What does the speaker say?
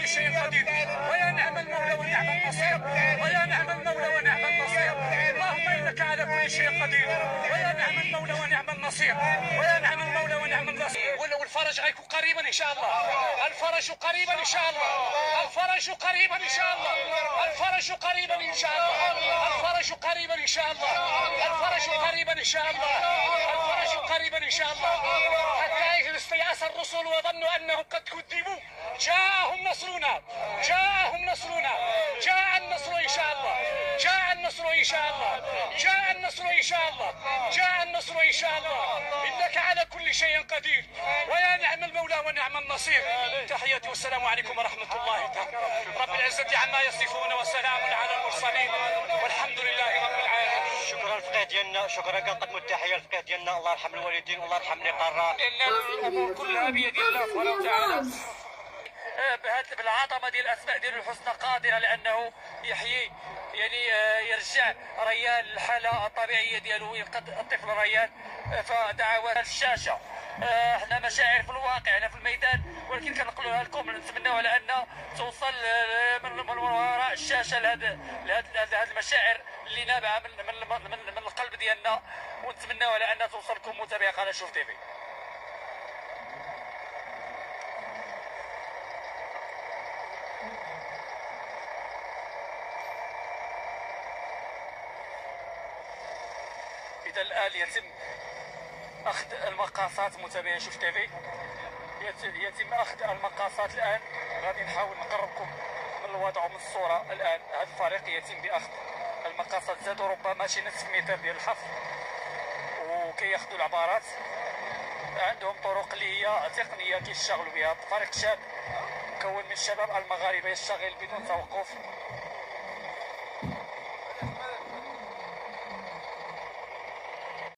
كل شيء قدير، ويا نعم المولى ونعم النصير، ويا نعم المولى ونعم النصير. اللهم انك على كل شيء قدير، ويا نعم المولى ونعم النصير، ويا نعم المولى ونعم النصير. والفرج غيكون قريبا ان شاء الله، الفرج قريبا ان شاء الله، الفرج قريبا ان شاء الله، الفرج قريبا ان شاء الله، الفرج قريبا ان شاء الله، الفرج قريبا ان شاء الله، الفرج قريبا ان شاء الله. حتى إذا استيأس الرسل وظنوا انهم قد كذبوا جاءهم نصرنا، جاءهم نصرنا، جاء النصر ان شاء الله، جاء النصر ان شاء الله، جاء النصر ان شاء الله، جاء النصر ان شاء الله. انك على كل شيء قدير، ويا نعم المولى ونعم النصير. تحياتي والسلام عليكم ورحمه الله تعالى. رب العزه عما يصفون وسلام على المرسلين والحمد لله رب العالمين. شكرا الفقيه ديالنا، شكرا كنقدموا التحيه للفقيه ديالنا، الله يرحم الوالدين والله يرحم اللي قرا. لان الامور كلها بيد الله سبحانه وتعالى. بالعظمه ديال الاسماء ديال الحسنى قادره لانه يحيي، يعني يرجع ريان الحاله الطبيعيه ديالو وينقذ الطفل ريان. فدعوات الشاشه، احنا مشاعر في الواقع هنا في الميدان، ولكن كنقولوها لكم نتمناو على ان توصل من وراء الشاشه لهذه المشاعر اللي نابعه من القلب ديالنا، ونتمناو على ان توصل لكم متابعي قناه شوف تيفي. إذا الآن يتم أخذ المقاصات متابعي شوف تيفي، يتم أخذ المقاصات الآن. غادي نحاول نقربكم من الوضع ومن الصورة. الآن هذا الفريق يتم بأخذ المقاصات، زادوا ربما شي نصف متر ديال الحفر وكياخذوا العبارات. عندهم طرق اللي هي تقنية كيشتغلوا بها. فريق شاب مكون من الشباب المغاربة يشتغل بدون توقف.